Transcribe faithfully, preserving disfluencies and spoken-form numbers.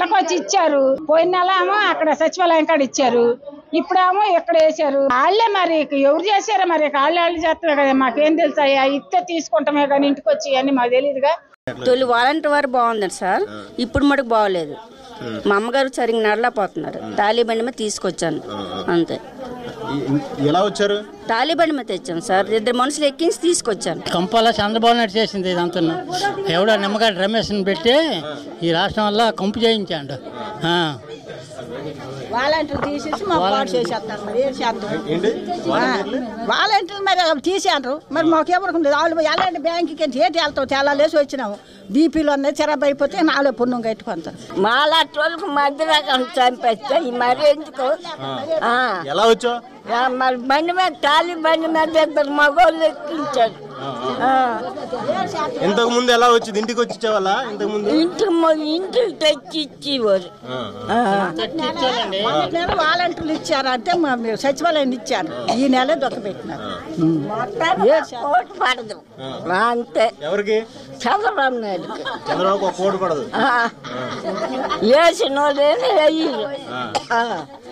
నెలకు వచ్చి ఇచ్చారు. పోయిన నెల ఏమో అక్కడ సచివాలయం కాడ ఇచ్చారు, ఇప్పుడేమో ఇక్కడ వేసారు. వాళ్ళే మరి ఎవరు చేశారో మరి వాళ్ళు వాళ్ళు చేస్తున్నారు కదా, మాకేం తెలుసా? ఇస్తే తీసుకుంటామే కానీ ఇంటికి వచ్చి అన్ని మాకు తెలియదుగా. తొలి వాలంటీర్ వారు బాగుందండి సార్, ఇప్పుడు మటుకు బాగోలేదు. మా అమ్మగారు సరిగ్గా నడలేకపోతున్నారు. తాలిబండి మీద తీసుకొచ్చాను అంతే. ఎలా వచ్చారు? తాలిబండి మీద తెచ్చాను సార్, ఇద్దరు మనుషులు ఎక్కించి తీసుకొచ్చాను. కంపాల చంద్రబాబు నాయుడు చేసింది ఇదంతా. ఎవడో నిమ్మగడ్డ రమేష్ని పెట్టి ఈ రాష్ట్రం వల్ల కంపు చేయించాడు. వాలంటీర్ తీసేసి మా పాటు చేసేస్తారు. మరి ఏం చేస్తాం? వాలంటీర్ మరి తీసేంటారు. మరి మాకెవరికి వాళ్ళు వెళ్ళండి బ్యాంకుకి ఏంటి వెళ్తాం, తెల్లాలేసి వచ్చినాము. బీపీలు ఉన్నాయి, చెరబ్ అయిపోతే నాలో పుణ్యం కట్టుకుంటారు. మా లాంటి వాళ్ళకి మధ్య రకం చంపేస్తే మరి ఎందుకు? ఎలా వచ్చా? మరి బండి మీద తాలి బండి మీద ఇద్దరు మగోళ్ళు ఎక్కించారు. ఇంతకు ముందు ఎలా వచ్చింది? ఇంటికి వచ్చి ఇచ్చేవాళ్ళ? ఇంతకు ముందు ఇంటికి ఇంటికి తెచ్చి ఇచ్చేవారు. వాలంటీర్లు ఇచ్చారంటే సచివాలయం ఇచ్చారు. ఈ నెల దొక్క పెట్టినారు. ఓటు పడదు అంతే. ఎవరికి? చంద్రబాబు నాయుడు. చంద్రబాబు కోటు పడదు. వేసిన వాళ్ళేనే